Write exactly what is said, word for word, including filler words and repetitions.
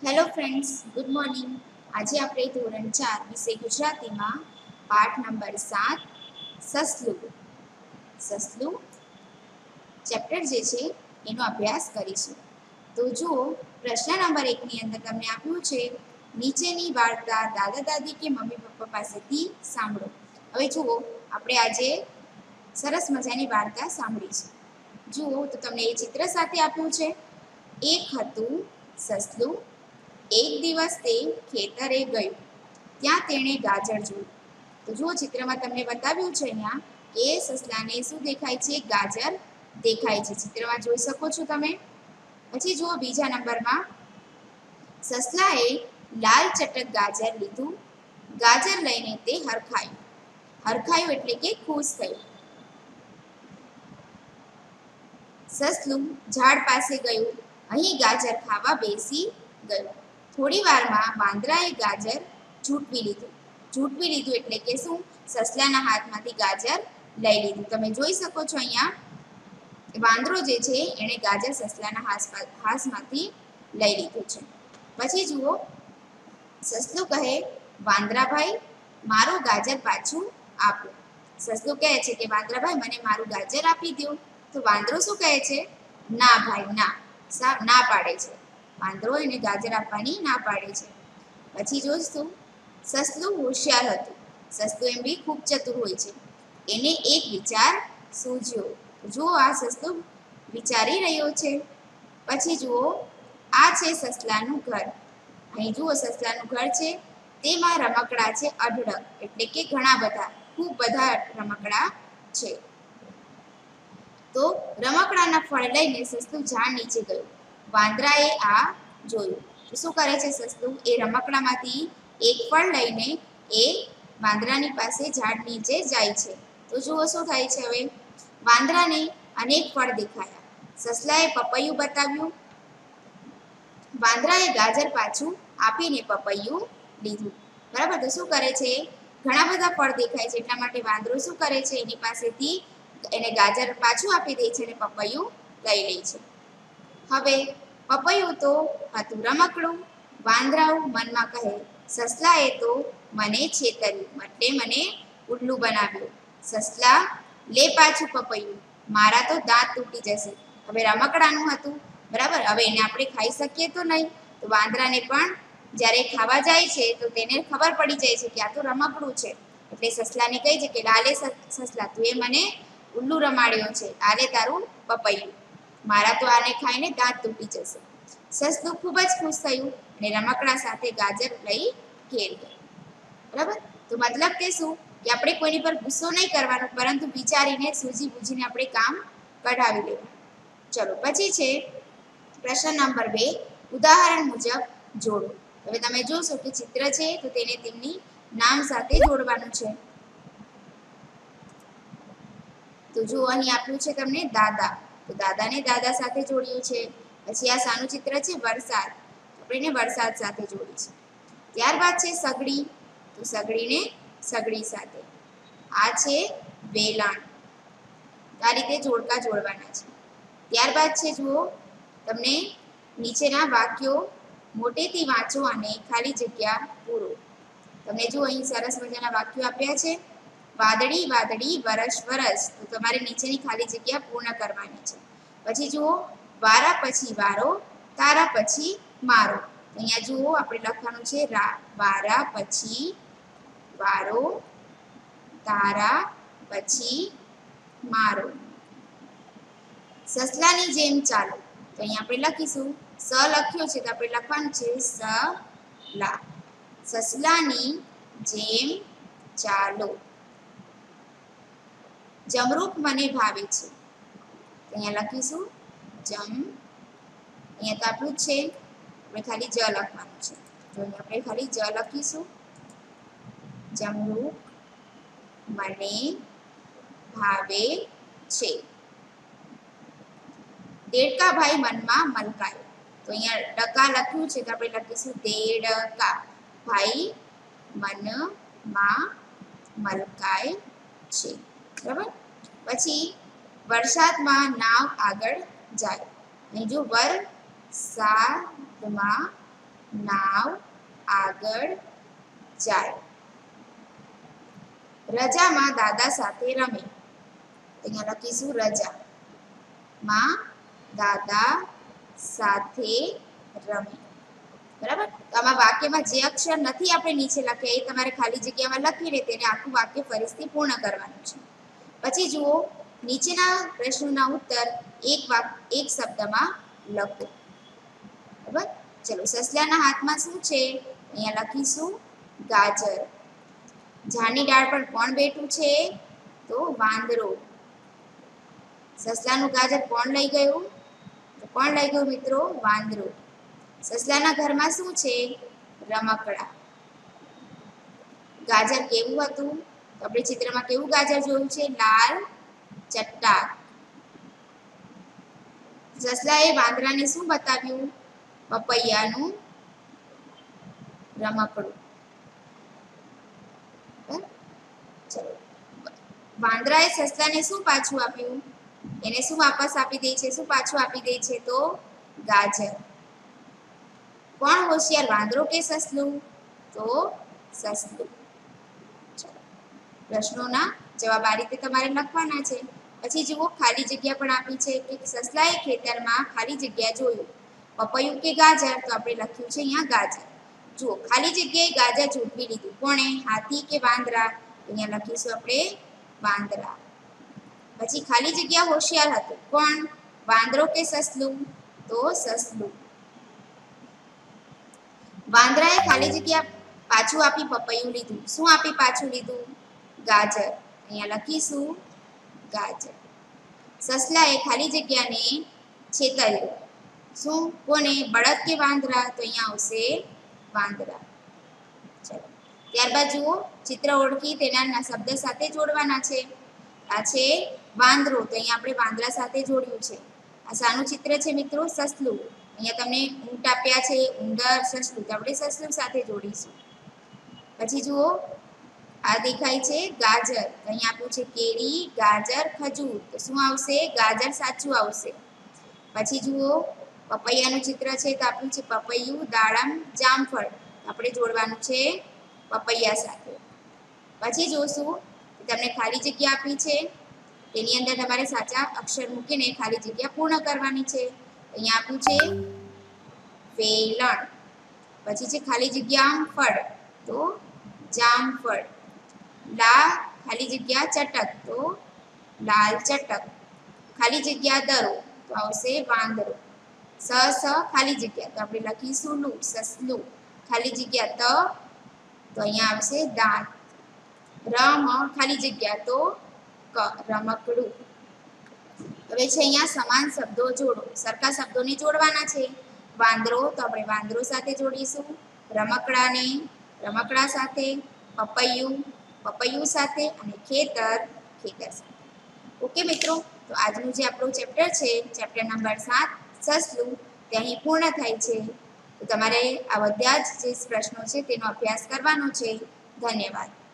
Hello friends, good morning. આજે આપણે ધોરણ ચાર વિષય ગુજરાતીમાં પાઠ નંબર સાત સસલું સસલું ચેપ્ટર જે છે એનો અભ્યાસ કરીશું. તો જુઓ, પ્રશ્ન નંબર એકની અંદર તમને આપ્યું છે નીચેની વાર્તા દાદા દાદી કે મમ્મી પપ્પા પાસેથી સાંભળો. હવે જુઓ, આપણે આજે સરસ મજાની વાર્તા સાંભળીશું. જુઓ તો તમને એ ચિત્ર સાથે આપ્યું છે. એક હતું સસલું. એક દિવસ તે ખેતરે ગયું. ત્યાં તેણે ગાજર જોયું. તો જુઓ, ચિત્રમાં તમને બતાવ્યું છે અહીંયા કે સસલાને શું દેખાય છે? ગાજર દેખાય છે. ચિત્રમાં જોઈ શકો છો તમે. પછી જુઓ બીજા નંબરમાં, સસલાએ લાલ ચટક ગાજર લીધું. ગાજર લઈને તે હરખાયું. હરખાયું એટલે કે ખુશ થયું. સસલું ઝાડ પાસે ગયું. અહીં ગાજર ખાવા બેસી ગયું. થોડી વારમાં વાંદરાએ ગાજર ઝૂંટવી લીધું. ઝૂંટવી લીધું એટલે કે શું? સસલાના હાથમાંથી ગાજર લઈ લીધું. તમે જોઈ શકો છો અહીંયા વાંદરો જે છે એણે ગાજર સસલાના હાથમાંથી લઈ લીધું છે. પછી જુઓ, સસલું કહે, વાંદરાભાઈ મારું ગાજર પાછું આપો. સસલું કહે છે કે વાંદરાભાઈ મને મારું ગાજર આપી દો. તો વાંદરો શું કહે છે? ના ભાઈ ના. ના પાડે છે. વાંદરો એને ગાજર આપવાની ના પાડે છે. પછી જોઈશું, સસલું હોશિયાર હતું. સસલું એમ બી ખૂબ ચતુર હોય છે. એને એક વિચાર સૂઝ્યો. જુઓ, આ સસલું વિચારી રહ્યો છે. પછી જુઓ, આ છે સસલાનું ઘર. અહીં જુઓ, સસલાનું ઘર છે. તેમાં રમકડા છે અઢળક, એટલે કે ઘણા બધા, ખૂબ બધા રમકડા છે. તો રમકડાના ફળ લઈને સસલું ઝાડ નીચે ગયું. વાંદરાએ આ જોયું. શું કરે છે સસલું? એ રમકડામાંથી એક ફળ લઈને એ વાંદરાની પાસે ઝાડ નીચે જાય છે. તો જુઓ શું થાય છે. હવે વાંદરાને અનેક ફળ દેખાયા. સસલાએ પપૈયું બતાવ્યું. વાંદરાએ ગાજર પાછું આપીને પપૈયું લીધું. બરાબર. તો શું કરે છે? ઘણા બધા ફળ દેખાય છે એટલા માટે વાંદરો શું કરે છે? એની પાસેથી એને ગાજર પાછું આપી દે છે અને પપૈયું લઈ લે છે. હવે પપૈયું તો હતું રમકડું. વાંદરાઓ મનમાં કહે, સસલાએ તો મને છેતર્યું, એટલે મને ઉલ્લું બનાવ્યું. સસલા, લે પાછું પપૈયું, મારા તો દાંત તૂટી જશે. હવે રમકડાનું હતું, બરાબર. હવે એને આપણે ખાઈ શકીએ તો નહીં. તો વાંદરાને પણ જ્યારે ખાવા જાય છે તો તેને ખબર પડી જાય છે કે આ તો રમકડું છે. એટલે સસલાને કહે છે કે લાલે સસલા, તું એ મને ઉલ્લુ રમાડ્યો છે. આલે તારું પપૈયું, મારા તો આને ખાઈને દાંત તૂટી જશે. સસલું ખૂબ જ ખુશ થયું અને રમકડા સાથે ગાજર લઈ ઘેર ગયું. બરાબર. તો મતલબ કે શું? કે આપણે કોઈની પર ગુસ્સો નહીં કરવાનો, પરંતુ વિચારીને સૂઝી બૂઝીને આપણે કામ કઢાવી લેવાનું. ચલો, પછી છે પ્રશ્ન નંબર બે, ઉદાહરણ મુજબ જોડો. હવે તમે જોશો કે ચિત્ર છે તો તેને તેમની નામ સાથે જોડવાનું છે. તો જો અહીં આપ્યું છે તમને દાદા, તો દાદાને દાદા સાથે જોડ્યું છે. પછી આ સાનું ચિત્ર છે વરસાદ, આપણે એને વરસાદ સાથે જોડી છે. ત્યારબાદ છે સગડી, તો સગડીને સગડી સાથે. આ છે વેલણ. આ રીતે જોડકા જોડવાના છે. ત્યારબાદ છે જુઓ, તમને નીચેના વાક્યો મોટેથી વાંચો અને ખાલી જગ્યા પૂરો. તમને જો અહીં સરસ મજાના વાક્યો આપ્યા છે. વાદળી વાદળી વરસ વરસ, તો તમારે નીચેની ખાલી જગ્યા પૂર્ણ કરવાની છે. પછી જુઓ, વારા પછી વારો, તારા પછી મારો. અહીંયા જુઓ, આપણે લખવાનું છે રા વારા પછી વારો, તારા પછી મારો. સસલાની જેમ ચાલો, તો અહીંયા આપણે લખીશું સ લખ્યો છે તો આપણે લખવાનું છે સ લા. સસલાની જેમ ચાલો. જમરૂખ મને ભાવે છે, તો અહીંયા લખીશું જમ. અહીંયા તો આપણું જ છે, આપણે ખાલી જ લખવાનું છે. તો અહીંયા આપણે ખાલી જ લખીશું. જમરૂખ મને ભાવે છે. દેડકાભાઈ મનમાં મલકાયો, તો અહીંયા ડકા લખ્યું છે તો આપણે લખીશું દેડકા. ભાઈ મનમાં મલકાય છે. બરાબર. પછી વરસાદમાં નાવ આગળ જાય. અહીં જો વરસાદમાં નાવ આગળ જાય. રજામાં દાદા સાથે રમે. અહીંયા લખીશું રજા માં દાદા સાથે રમે. બરાબર. તો આમાં વાક્યમાં જે અક્ષર નથી આપણે નીચે લખ્યા એ તમારે ખાલી જગ્યામાં લખીને તેને આખું વાક્ય ફરીથી પૂર્ણ કરવાનું છે. પછી જુઓ નીચેના પ્રશ્નોના ઉત્તર એક વાક એક શબ્દમાં લખો. બરાબર. ચલો સસલાના હાથમાં શું છે? અહીંયા લખીશું ગાજર. ઝાડની ડાળ પર કોણ બેઠું છે? તો વાંદરો. સસલાનું ગાજર કોણ લઈ ગયું? તો કોણ લઈ ગયું મિત્રો? વાંદરો. સસલાના ઘરમાં શું છે? રમકડા. ગાજર કેવું હતું? તો આપણે ચિત્રમાં કેવું ગાજર જોયું છે? લાલ ચટ્ટાક. સસલાએ વાંદરાને શું બતાવ્યું? પપૈયાનું રમકડું. ચલો વાંદરાએ સસલાને શું પાછું આપ્યું? એને શું વાપસ આપી દે છે? શું પાછું આપી દે છે? તો ગાજર. કોણ હોશિયાર, વાંદરો કે સસલું? તો સસલું. પ્રશ્નોના જવાબ આ રીતે તમારે લખવાના છે. પછી જુઓ ખાલી જગ્યા પણ આપી છે કે સસલાએ ખેતરમાં ખાલી જગ્યા જોયું. પપૈયું કે ગાજર? તો આપણે લખ્યું છે અહીંયા ગાજર. જુઓ ખાલી જગ્યાએ ગાજર ઝૂંટવી લીધું. કોણે? હાથી કે વાંદરા? અહીંયા લખીશું આપણે વાંદરા. પછી ખાલી જગ્યા હોશિયાર હતું. કોણ? વાંદરો કે સસલું? તો સસલું. વાંદરાએ ખાલી જગ્યા પાછું આપી પપૈયું લીધું. શું આપી પાછું લીધું? ગાજર. અહીંયા લખીશું ગાજર. સસલાએ ખાલી જગ્યાને છેતર્યો. શું? કોને? બળદ કે વાંદરા? તો અહીંયા આવશે વાંદરા. ચલો ત્યારબાદ જુઓ ચિત્ર ઓળખી તેના શબ્દ સાથે જોડવાના છે. આ છે વાંદરો, તો અહીંયા આપણે વાંદરા સાથે જોડ્યું છે. આ શાનું ચિત્ર છે મિત્રો? સસલું. અહીંયા તમને ઊંટ આપ્યા છે, ઉંદર, સસલું, તો આપણે સસલું સાથે જોડીશું. પછી જુઓ આ દેખાય છે ગાજર, તો અહીંયા આપ્યું છે કેરી, ગાજર, ખજૂર, તો શું આવશે? ગાજર સાચું આવશે. પછી જુઓ પપૈયાનું ચિત્ર છે, તો આપ્યું છે પપૈયું, દાડમ, જામફળ, આપણે જોડવાનું છે પપૈયા સાથે. પછી જોશું તમને ખાલી જગ્યા આપી છે, તેની અંદર તમારે સાચા અક્ષર મૂકીને ખાલી જગ્યા પૂર્ણ કરવાની છે. અહીંયા આપ્યું છે વેલણ. પછી છે ખાલી જગ્યા ફળ, તો જામફળ. લા ખાલી જગ્યા ચટક, તો લાલ ચટક. ખાલી જગ્યા દરો, તો આવશે વાંદરો. સ સ ખાલી જગ્યા, તો આપણે લખીશું લું, સસલું. ખાલી જગ્યા ત, તો અહીંયા આવશે દાંત. રમ ખાલી જગ્યા, તો ક રમકડું. હવે છે અહીંયા સમાન શબ્દો જોડો. સરખા શબ્દોને જોડવાના છે. વાંદરો, તો આપણે વાંદરો સાથે જોડીશું. રમકડાને રમકડા સાથે, પપૈયું પપૈયું સાથે, અને ખેતર ખેતર સાથે. ઓકે મિત્રો, તો આજનું જે આપણું ચેપ્ટર છે, ચેપ્ટર નંબર સાત સસલું, તે અહીં પૂર્ણ થાય છે. તો તમારે આ બધા જ જે પ્રશ્નો છે તેનો અભ્યાસ કરવાનો છે. ધન્યવાદ.